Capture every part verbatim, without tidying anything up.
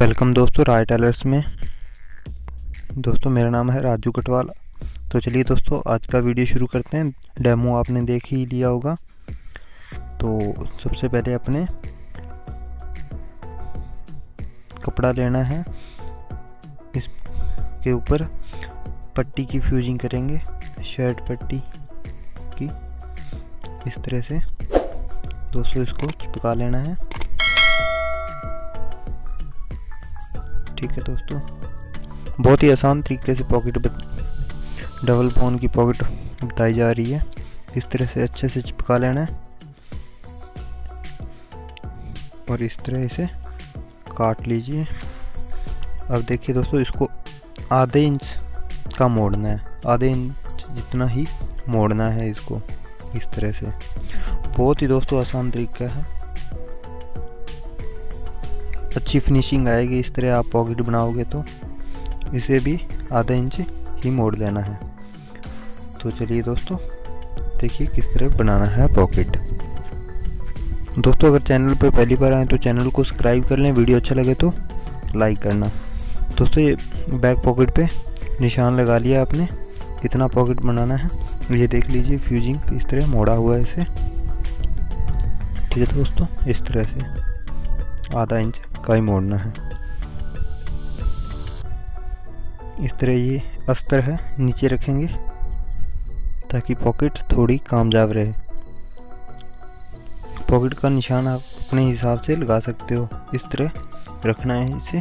Welcome दोस्तों राय tailors में। दोस्तों मेरा नाम है राजू कटवाल। तो चलिए दोस्तों आज का वीडियो शुरू करते हैं। डेमो आपने देख ही लिया होगा। तो सबसे पहले अपने कपड़ा लेना है, इसके ऊपर पट्टी की फ्यूजिंग करेंगे, शर्ट पट्टी की इस तरह से दोस्तों इसको चिपका लेना है। ठीक है दोस्तों, बहुत ही आसान तरीके से पॉकेट डबल बोन की पॉकेट बताई जा रही है। इस तरह से अच्छे से चिपका लेना है और इस तरह से काट लीजिए। अब देखिए दोस्तों, इसको आधे इंच का मोड़ना है, आधे इंच जितना ही मोड़ना है इसको इस तरह से। बहुत ही दोस्तों आसान तरीका है, अच्छी फिनिशिंग आएगी। इस तरह आप पॉकेट बनाओगे तो इसे भी आधा इंच ही मोड़ लेना है। तो चलिए दोस्तों देखिए किस तरह बनाना है पॉकेट। दोस्तों अगर चैनल पर पहली बार आए तो चैनल को सब्सक्राइब कर लें, वीडियो अच्छा लगे तो लाइक करना। दोस्तों ये बैक पॉकेट पे निशान लगा लिया आपने, कितना पॉकेट बनाना है ये देख लीजिए। फ्यूजिंग इस तरह मोड़ा हुआ है इसे। ठीक है दोस्तों, इस तरह से आधा इंच का ही मोड़ना है। इस तरह ये अस्तर है नीचे रखेंगे ताकि पॉकेट थोड़ी कामयाब रहे। पॉकेट का निशान आप अपने हिसाब से लगा सकते हो, इस तरह रखना है इसे।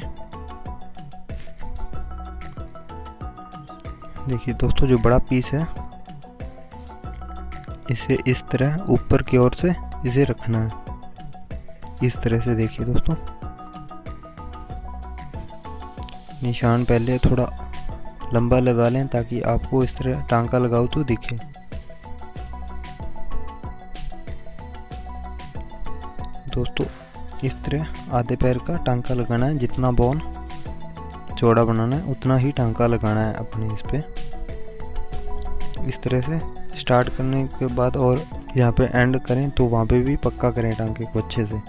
देखिए दोस्तों जो बड़ा पीस है इसे इस तरह ऊपर की ओर से इसे रखना है, इस तरह से। देखिए दोस्तों निशान पहले थोड़ा लंबा लगा लें ताकि आपको इस तरह टांका लगाओ तो दिखे। दोस्तों इस तरह आधे पैर का टांका लगाना है, जितना बोन चौड़ा बनाना है उतना ही टांका लगाना है अपने इस पे। इस तरह से स्टार्ट करने के बाद और यहाँ पे एंड करें तो वहाँ पे भी पक्का करें टांके को अच्छे से।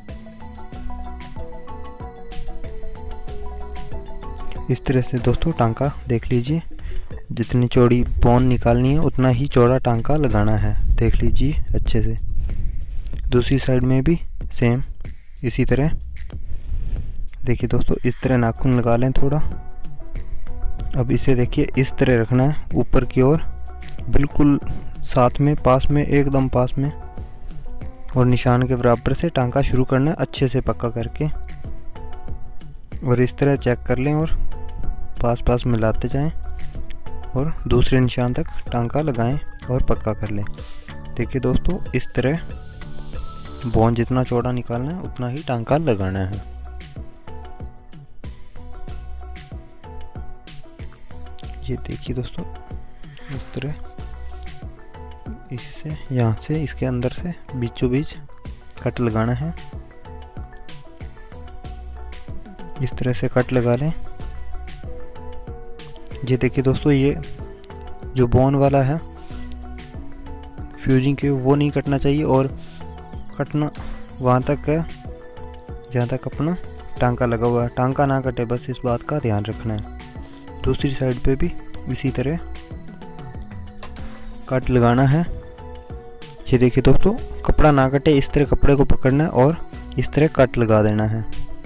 इस तरह से दोस्तों टांका देख लीजिए, जितनी चौड़ी बोन निकालनी है उतना ही चौड़ा टांका लगाना है। देख लीजिए अच्छे से। दूसरी साइड में भी सेम इसी तरह। देखिए दोस्तों इस तरह नाखून लगा लें थोड़ा। अब इसे देखिए इस तरह रखना है ऊपर की ओर, बिल्कुल साथ में पास में एकदम पास में, और निशान के बराबर से टांका शुरू करना है अच्छे से पक्का करके। और इस तरह चेक कर लें और पास पास मिलाते जाएं और दूसरे निशान तक टांका लगाएं और पक्का कर लें। देखिए दोस्तों इस तरह बोन जितना चौड़ा निकालना है उतना ही टांका लगाना है। ये देखिए दोस्तों इस तरह इससे यहाँ से इसके अंदर से बीचों बीच कट लगाना है। इस तरह से कट लगा लें। ये देखिए दोस्तों ये जो बोन वाला है फ्यूजिंग के वो नहीं कटना चाहिए, और कटना वहाँ तक है जहाँ तक अपना टांका लगा हुआ है। टांका ना कटे, बस इस बात का ध्यान रखना है। दूसरी साइड पे भी इसी तरह कट लगाना है। ये देखिए दोस्तों कपड़ा ना कटे, इस तरह कपड़े को पकड़ना है और इस तरह कट लगा देना है।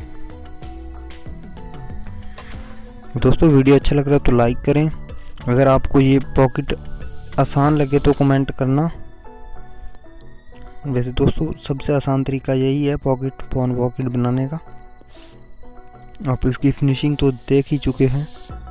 दोस्तों वीडियो अच्छा लग रहा है तो लाइक करें। अगर आपको ये पॉकेट आसान लगे तो कमेंट करना। वैसे दोस्तों सबसे आसान तरीका यही है पॉकेट पॉन पॉकेट बनाने का। आप इसकी फिनिशिंग तो देख ही चुके हैं।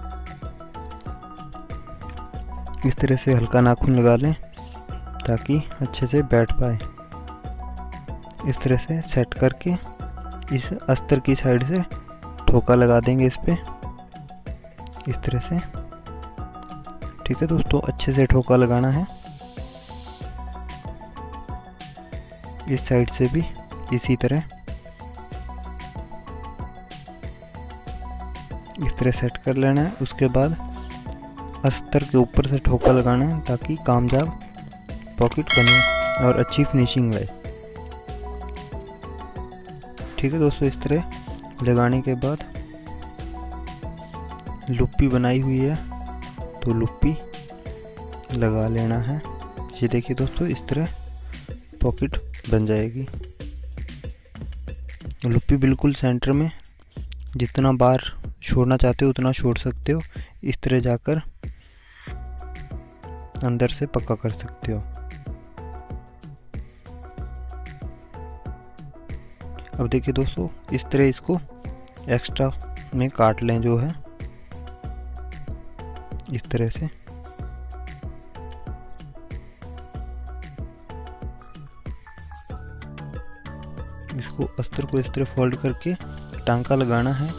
इस तरह से हल्का नाखून लगा लें ताकि अच्छे से बैठ पाए। इस तरह से सेट करके इस अस्तर की साइड से ठोका लगा देंगे इस पे, इस तरह से। ठीक है दोस्तों, अच्छे से ठोका लगाना है। इस साइड से भी इसी तरह इस तरह सेट कर लेना है। उसके बाद अस्तर के ऊपर से ठोका लगाना है ताकि कामयाब पॉकेट बने और अच्छी फिनिशिंग रहे। ठीक है दोस्तों, इस तरह लगाने के बाद लुप्पी बनाई हुई है तो लुप्पी लगा लेना है। ये देखिए दोस्तों, इस तरह पॉकेट बन जाएगी। लुप्पी बिल्कुल सेंटर में, जितना बार छोड़ना चाहते हो उतना छोड़ सकते हो। इस तरह जाकर अंदर से पक्का कर सकते हो। अब देखिए दोस्तों, इस तरह इसको एक्स्ट्रा में काट लें, जो है इस तरह से। इसको अस्तर को इस तरह फोल्ड करके टांका लगाना है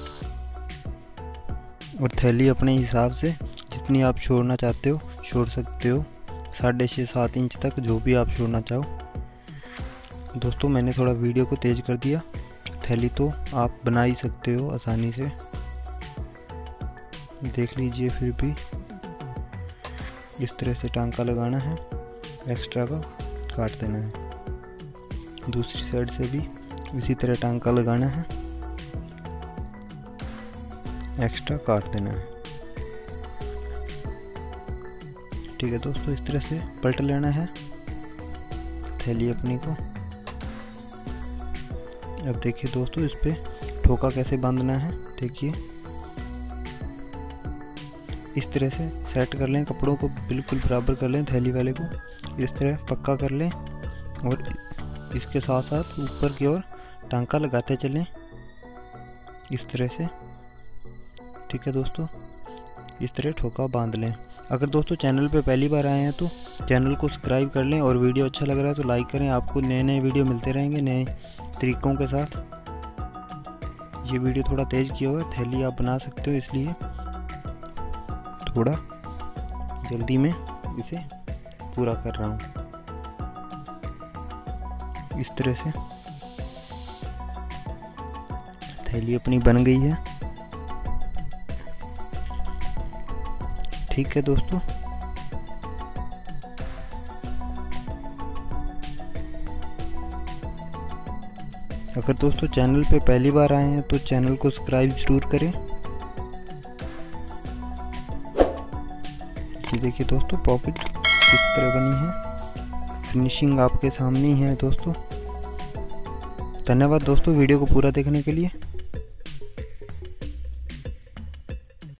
और थैली अपने हिसाब से जितनी आप छोड़ना चाहते हो छोड़ सकते हो, साढ़े छः सात इंच तक, जो भी आप छोड़ना चाहो। दोस्तों मैंने थोड़ा वीडियो को तेज़ कर दिया। थैली तो आप बना ही सकते हो आसानी से, देख लीजिए। फिर भी इस तरह से टांका लगाना है, एक्स्ट्रा का काट देना है। दूसरी साइड से भी इसी तरह टांका लगाना है, एक्स्ट्रा काट देना है। ठीक है दोस्तों, इस तरह से पलट लेना है थैली अपनी को। अब देखिए दोस्तों, इस पे ठोका कैसे बांधना है। देखिए इस तरह से सेट कर लें, कपड़ों को बिल्कुल बराबर कर लें, थैली वाले को इस तरह पक्का कर लें और इसके साथ साथ ऊपर की ओर टांका लगाते चलें इस तरह से। ठीक है दोस्तों, इस तरह ठोका बांध लें। अगर दोस्तों चैनल पे पहली बार आए हैं तो चैनल को सब्सक्राइब कर लें और वीडियो अच्छा लग रहा है तो लाइक करें। आपको नए नए वीडियो मिलते रहेंगे नए तरीक़ों के साथ। ये वीडियो थोड़ा तेज़ किया हुआ है, थैली आप बना सकते हो, इसलिए थोड़ा जल्दी में इसे पूरा कर रहा हूँ। इस तरह से थैली अपनी बन गई है। ठीक है दोस्तों, अगर दोस्तों चैनल पे पहली बार आए हैं तो चैनल को सब्सक्राइब जरूर करें। देखिए दोस्तों, पॉकेट इस तरह बनी है, फिनिशिंग आपके सामने ही है दोस्तों। धन्यवाद दोस्तों वीडियो को पूरा देखने के लिए।